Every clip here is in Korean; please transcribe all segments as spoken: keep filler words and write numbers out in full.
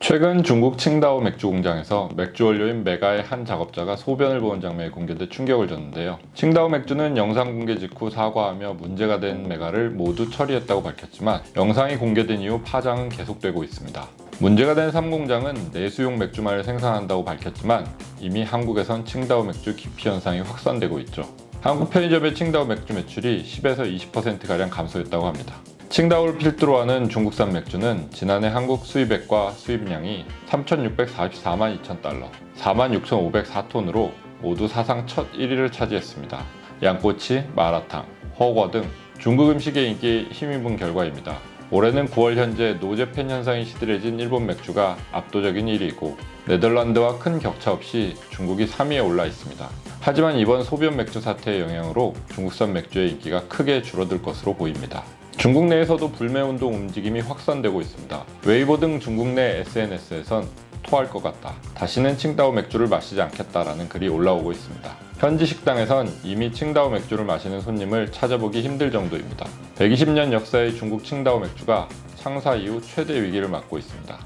최근 중국 칭다오 맥주 공장에서 맥주 원료인 메가의 한 작업자가 소변을 보은 장면이 공개돼 충격을 줬는데요. 칭다오 맥주는 영상 공개 직후 사과하며 문제가 된 메가를 모두 처리했다고 밝혔지만 영상이 공개된 이후 파장은 계속되고 있습니다. 문제가 된 삼 공장은 내수용 맥주만을 생산한다고 밝혔지만 이미 한국에선 칭다오 맥주 기피 현상이 확산되고 있죠. 한국 편의점의 칭다오 맥주 매출이 십에서 이십 퍼센트가량 감소했다고 합니다. 칭다오를 필두로 하는 중국산 맥주는 지난해 한국 수입액과 수입량이 삼천육백사십사만 이천 달러, 사만 육천오백사 톤으로 모두 사상 첫 일 위를 차지했습니다. 양꼬치, 마라탕, 허거 등 중국 음식의 인기에 힘입은 결과입니다. 올해는 구월 현재 노재팬 현상이 시들해진 일본 맥주가 압도적인 일 위이고 네덜란드와 큰 격차 없이 중국이 삼 위에 올라 있습니다. 하지만 이번 소변 맥주 사태의 영향으로 중국산 맥주의 인기가 크게 줄어들 것으로 보입니다. 중국 내에서도 불매운동 움직임이 확산되고 있습니다. 웨이보 등 중국 내 에스엔에스에선 토할 것 같다, 다시는 칭다오 맥주를 마시지 않겠다라는 글이 올라오고 있습니다. 현지 식당에선 이미 칭다오 맥주를 마시는 손님을 찾아보기 힘들 정도입니다. 백이십 년 역사의 중국 칭다오 맥주가 창사 이후 최대 위기를 맞고 있습니다.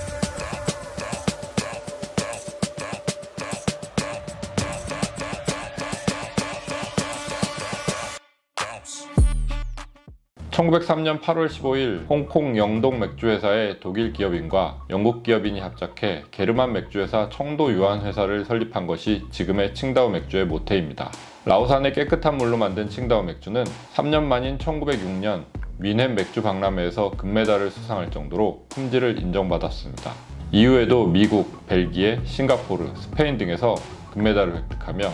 천구백삼 년 팔월 십오일 홍콩 영동 맥주회사의 독일 기업인과 영국 기업인이 합작해 게르만 맥주회사 청도 유한회사를 설립한 것이 지금의 칭다오 맥주의 모태입니다. 라오산의 깨끗한 물로 만든 칭다오 맥주는 삼 년 만인 천구백육 년 뮌헨 맥주 박람회에서 금메달을 수상할 정도로 품질을 인정받았습니다. 이후에도 미국, 벨기에, 싱가포르, 스페인 등에서 금메달을 획득하며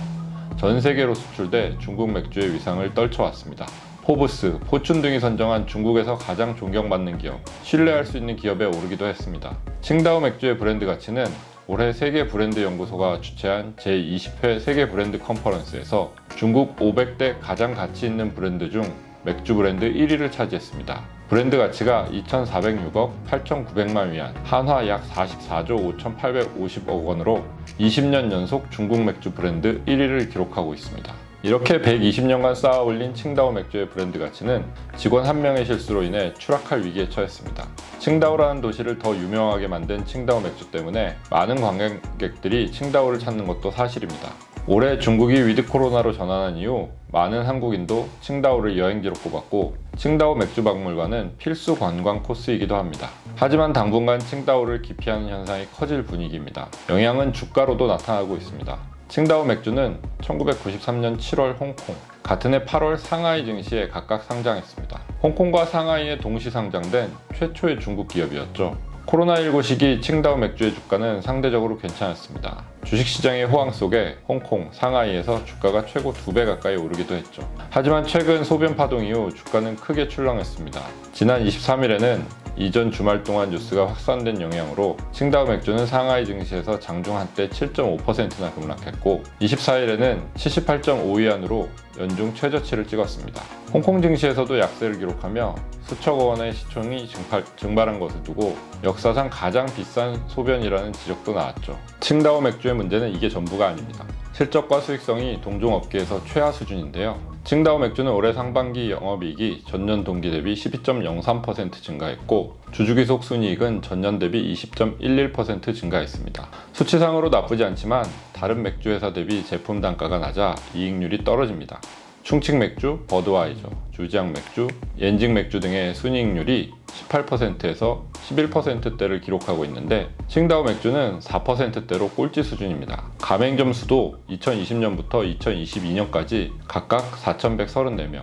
전 세계로 수출돼 중국 맥주의 위상을 떨쳐왔습니다. 포브스, 포춘 등이 선정한 중국에서 가장 존경받는 기업, 신뢰할 수 있는 기업에 오르기도 했습니다. 칭다오 맥주의 브랜드 가치는 올해 세계 브랜드 연구소가 주최한 제이십 회 세계 브랜드 컨퍼런스에서 중국 오백 대 가장 가치 있는 브랜드 중 맥주 브랜드 일 위를 차지했습니다. 브랜드 가치가 이천사백육억 팔천구백만 위안, 한화 약 사십사조 오천팔백오십억 원으로 이십 년 연속 중국 맥주 브랜드 일 위를 기록하고 있습니다. 이렇게 백이십 년간 쌓아 올린 칭다오 맥주의 브랜드 가치는 직원 한 명의 실수로 인해 추락할 위기에 처했습니다. 칭다오라는 도시를 더 유명하게 만든 칭다오 맥주 때문에 많은 관광객들이 칭다오를 찾는 것도 사실입니다. 올해 중국이 위드 코로나로 전환한 이후 많은 한국인도 칭다오를 여행지로 꼽았고 칭다오 맥주 박물관은 필수 관광 코스이기도 합니다. 하지만 당분간 칭다오를 기피하는 현상이 커질 분위기입니다. 영향은 주가로도 나타나고 있습니다. 칭다오 맥주는 천구백구십삼 년 칠월 홍콩, 같은 해 팔월 상하이 증시에 각각 상장했습니다. 홍콩과 상하이에 동시 상장된 최초의 중국 기업이었죠. 코로나십구 시기 칭다오 맥주의 주가는 상대적으로 괜찮았습니다. 주식시장의 호황 속에 홍콩, 상하이에서 주가가 최고 두 배 가까이 오르기도 했죠. 하지만 최근 소변 파동 이후 주가는 크게 출렁했습니다. 지난 이십삼일에는 이전 주말 동안 뉴스가 확산된 영향으로 칭다오 맥주는 상하이 증시에서 장중 한때 칠 점 오 퍼센트나 급락했고 이십사일에는 칠십팔 점 오 위안으로 연중 최저치를 찍었습니다. 홍콩 증시에서도 약세를 기록하며 수천억 원의 시총이 증발, 증발한 것을 두고 역사상 가장 비싼 소변이라는 지적도 나왔죠. 칭다오 맥주의 문제는 이게 전부가 아닙니다. 실적과 수익성이 동종업계에서 최하 수준인데요. 칭다오 맥주는 올해 상반기 영업이익이 전년 동기 대비 십이 점 영삼 퍼센트 증가했고 주주기속 순이익은 전년 대비 이십 점 일일 퍼센트 증가했습니다. 수치상으로 나쁘지 않지만 다른 맥주 회사 대비 제품 단가가 낮아 이익률이 떨어집니다. 충칭 맥주, 버드와이저, 주지앙 맥주, 옌징 맥주 등의 순이익률이 십팔 퍼센트에서 십일 퍼센트대를 기록하고 있는데 칭다오 맥주는 사 퍼센트대로 꼴찌 수준입니다. 가맹점 수도 이천이십 년부터 이천이십이 년까지 각각 사천백삼십사 명,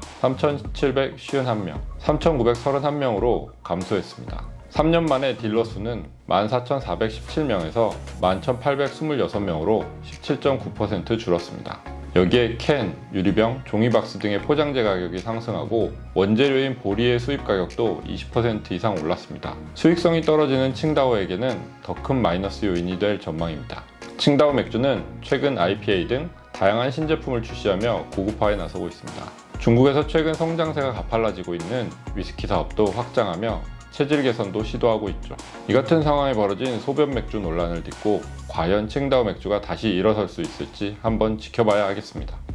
삼천칠백오십일 명, 삼천구백삼십일 명으로 감소했습니다. 삼 년 만에 딜러 수는 만 사천사백십칠 명에서 만 천팔백이십육 명으로 십칠 점 구 퍼센트 줄었습니다. 여기에 캔, 유리병, 종이박스 등의 포장재 가격이 상승하고 원재료인 보리의 수입 가격도 이십 퍼센트 이상 올랐습니다. 수익성이 떨어지는 칭다오에게는 더 큰 마이너스 요인이 될 전망입니다. 칭다오 맥주는 최근 아이피에이 등 다양한 신제품을 출시하며 고급화에 나서고 있습니다. 중국에서 최근 성장세가 가팔라지고 있는 위스키 사업도 확장하며 체질 개선도 시도하고 있죠. 이 같은 상황에 벌어진 소변 맥주 논란을 딛고 과연 칭다오 맥주가 다시 일어설 수 있을지 한번 지켜봐야 하겠습니다.